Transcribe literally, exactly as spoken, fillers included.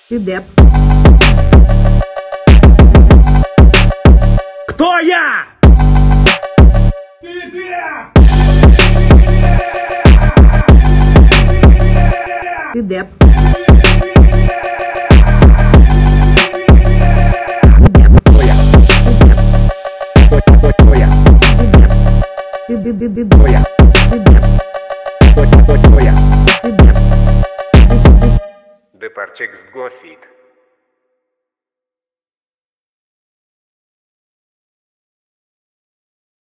Ты деп. Кто я? Ты деп! Ты деп. Кто я? Кто я? Ты ты ты ты Кто я? ты деп. Кто я? Ты деп. Депарчик с Гофит.